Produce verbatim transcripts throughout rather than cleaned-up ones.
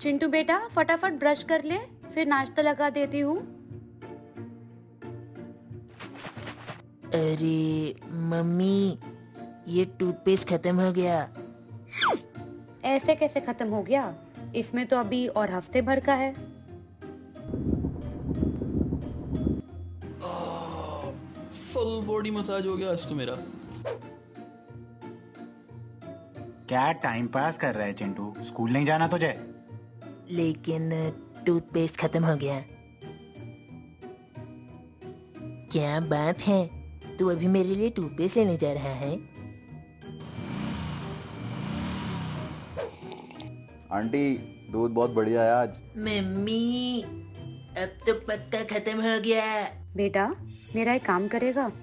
चिंटू बेटा फटाफट ब्रश कर ले, फिर नाश्ता लगा देती हूँ। अरे मम्मी, ये टूथपेस्ट खत्म हो गया। ऐसे कैसे खत्म हो गया? इसमें तो अभी और हफ्ते भर का है। फुल बॉडी मसाज हो गया आज तो मेरा। क्या टाइम पास कर रहा है चिंटू? स्कूल नहीं जाना तुझे? लेकिन टूथपेस्ट खत्म हो गया। क्या बात है, तू अभी मेरे लिए टूथपेस्ट लेने जा रहा है? आंटी दूध बहुत बढ़िया है आज। मम्मी, अब तो पक्का खत्म हो गया। बेटा मेरा एक काम करेगा?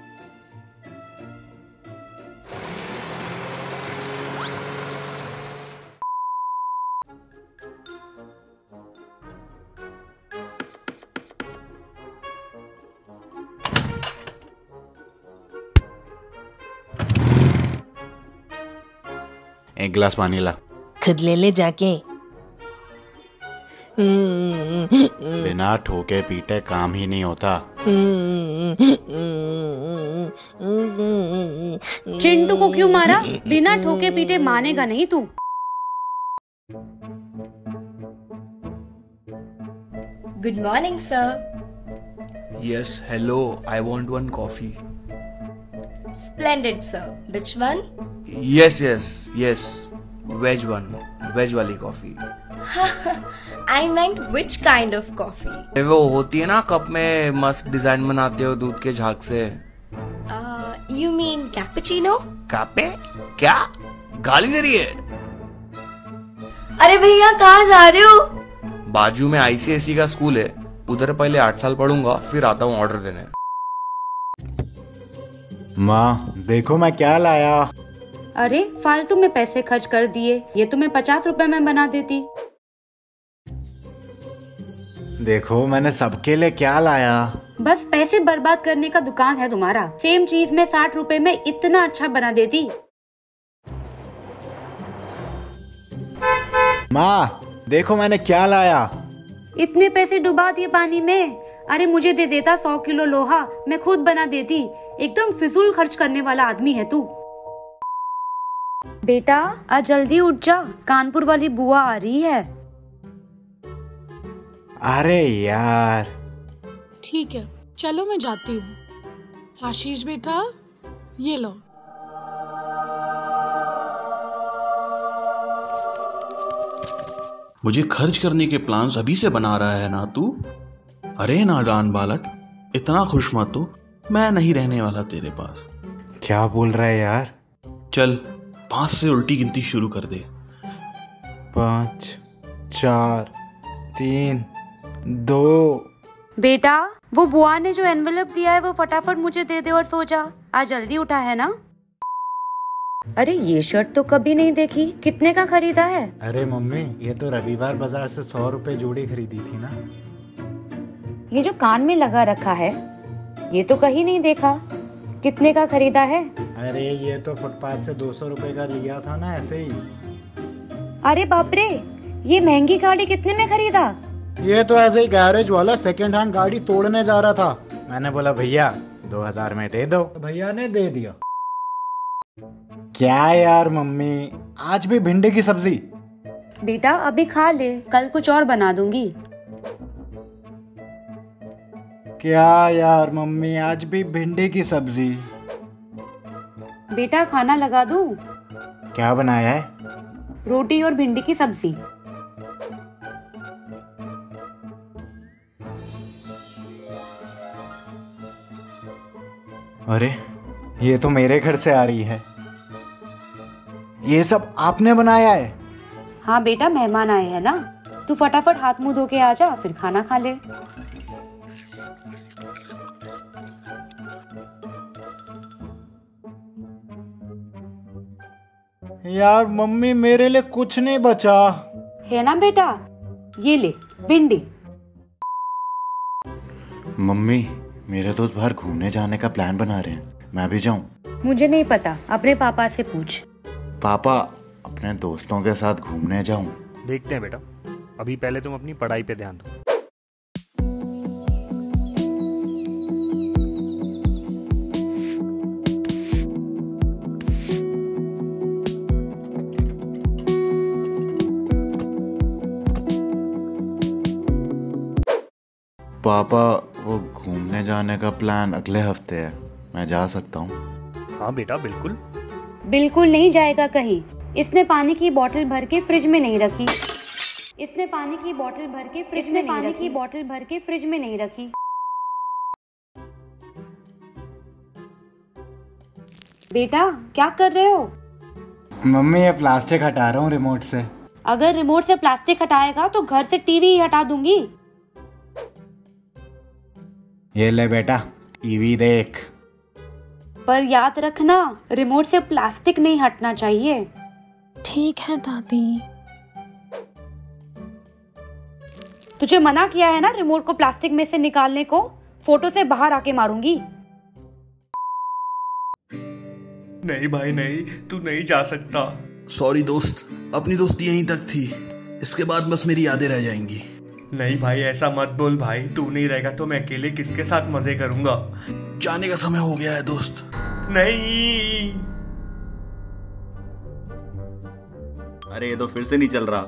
एक गिलास पानी ला। खुद ले ले जाके। बिना ठोके पीटे काम ही नहीं होता। चिंटू को क्यों मारा? बिना ठोके पीटे मानेगा नहीं तू। Good morning, sir. Yes, hello. I want one coffee. Splendid, sir. Which one? Yes, yes, yes. Veg one. Veg वाली coffee. I meant which kind of coffee? अरे वो होती है ना कप में मस्त डिजाइन बनाते हो दूध के झाग से। Uh, you mean cappuccino? कापे? क्या? गाली दे रही है? अरे भैया कहाँ जा रहे हो? बाजू में आईसीएसई का स्कूल है, उधर पहले आठ साल पढ़ूंगा, फिर आता हूँ ऑर्डर देने। माँ देखो मैं क्या लाया। अरे फालतू में पैसे खर्च कर दिए, ये तो मैं पचास रुपए में बना देती। देखो मैंने सबके लिए क्या लाया। बस पैसे बर्बाद करने का दुकान है तुम्हारा। सेम चीज में साठ रुपए में इतना अच्छा बना देती। माँ देखो मैंने क्या लाया। इतने पैसे डुबा दिए पानी में। अरे मुझे दे देता सौ किलो लोहा, मैं खुद बना देती। एकदम फिजूल खर्च करने वाला आदमी है तू। बेटा आज जल्दी उठ जा, कानपुर वाली बुआ आ रही है। अरे यार। ठीक है चलो मैं जाती हूँ। आशीष बेटा ये लो। मुझे खर्च करने के प्लान्स अभी से बना रहा है ना तू? अरे नादान बालक, इतना खुश मत तू, मैं नहीं रहने वाला तेरे पास। क्या बोल रहा है यार? चल पांच से उल्टी गिनती शुरू कर दे। पाँच, चार, तीन, दो। बेटा वो बुआ ने जो एनवेलप दिया है वो फटाफट मुझे दे दे और सो जा। आज जल्दी उठा है ना? अरे ये शर्ट तो कभी नहीं देखी, कितने का खरीदा है? अरे मम्मी ये तो रविवार बाजार से सौ रुपए जोड़ी खरीदी थी ना। ये जो कान में लगा रखा है ये तो कहीं नहीं देखा, कितने का खरीदा है? अरे ये तो फुटपाथ से दो सौ रुपए का लिया था ना, ऐसे ही। अरे बाप रे, ये महंगी गाड़ी कितने में खरीदा? ये तो ऐसे ही गैरेज वाला सेकंड हैंड गाड़ी तोड़ने जा रहा था। मैंने बोला भैया दो हजार में दे दो, भैया ने दे दिया। क्या यार मम्मी, आज भी भिंडी की सब्जी? बेटा अभी खा ले, कल कुछ और बना दूंगी। क्या यार मम्मी, आज भी भिंडी की सब्जी? बेटा खाना लगा दूं? क्या बनाया है? रोटी और भिंडी की सब्जी। अरे ये तो मेरे घर से आ रही है। ये सब आपने बनाया है? हाँ बेटा मेहमान आए हैं ना, तू फटाफट हाथ मुंह धो के आ जा, फिर खाना खा ले। यार मम्मी मेरे लिए कुछ नहीं बचा है ना बेटा, ये ले भिंडी। मम्मी मेरे दोस्त बाहर घूमने जाने का प्लान बना रहे हैं, मैं भी जाऊं? मुझे नहीं पता, अपने पापा से पूछ। पापा अपने दोस्तों के साथ घूमने जाऊं? देखते हैं बेटा। अभी पहले तुम अपनी पढ़ाई पे ध्यान दो। पापा, वो घूमने जाने का प्लान अगले हफ्ते है, मैं जा सकता हूँ? हाँ बेटा बिल्कुल। बिल्कुल नहीं जाएगा कहीं। इसने पानी की बोतल भर के फ्रिज में नहीं रखी। इसने पानी की बोतल भर के फ्रिज में पानी की बोतल भर के फ्रिज में नहीं रखी। बेटा क्या कर रहे हो? मम्मी, ये प्लास्टिक हटा रहा हूँ रिमोट से। अगर रिमोट से प्लास्टिक हटाएगा तो घर से टीवी ही हटा दूंगी। ये ले बेटा, टीवी देख। पर याद रखना, रिमोट से प्लास्टिक नहीं हटना चाहिए। ठीक है दादी। तुझे मना किया है ना रिमोट को प्लास्टिक में से निकालने को। फोटो से बाहर आके मारूंगी। नहीं भाई नहीं, तू नहीं जा सकता। सॉरी दोस्त, अपनी दोस्ती यहीं तक थी, इसके बाद बस मेरी यादें रह जाएंगी। नहीं भाई ऐसा मत बोल भाई, तू नहीं रहेगा तो मैं अकेले किसके साथ मजे करूंगा। जाने का समय हो गया है दोस्त। नहीं। अरे ये तो फिर से नहीं चल रहा।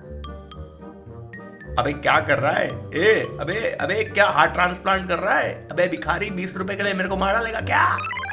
अबे क्या कर रहा है? ए अबे अबे क्या हार्ट ट्रांसप्लांट कर रहा है? अबे भिखारी, बीस रुपए के लिए मेरे को मार डालेगा क्या?